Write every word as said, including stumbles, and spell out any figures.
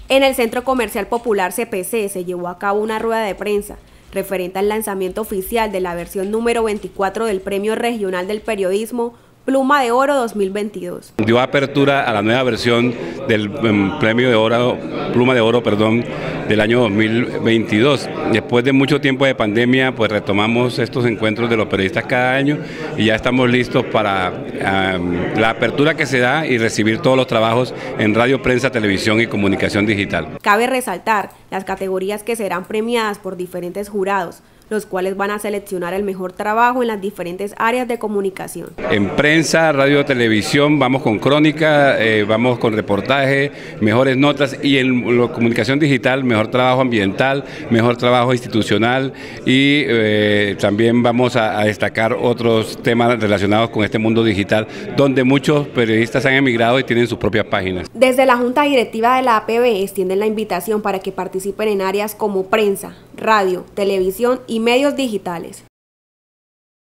En el Centro Comercial Popular C P C se llevó a cabo una rueda de prensa referente al lanzamiento oficial de la versión número veinticuatro del Premio Regional del Periodismo Pluma de Oro dos mil veintidós. Dio apertura a la nueva versión del um, Premio de Oro, Pluma de Oro, perdón, del año dos mil veintidós. Después de mucho tiempo de pandemia, pues retomamos estos encuentros de los periodistas cada año y ya estamos listos para um, la apertura que se da y recibir todos los trabajos en radio, prensa, televisión y comunicación digital. Cabe resaltar las categorías que serán premiadas por diferentes jurados, los cuales van a seleccionar el mejor trabajo en las diferentes áreas de comunicación. En prensa, radio, televisión, vamos con crónica, eh, vamos con reportaje, mejores notas, y en la comunicación digital, mejor trabajo ambiental, mejor trabajo institucional, y eh, también vamos a, a destacar otros temas relacionados con este mundo digital, donde muchos periodistas han emigrado y tienen sus propias páginas. Desde la Junta Directiva de la A P B extienden la invitación para que participen en áreas como prensa, radio, televisión y medios digitales.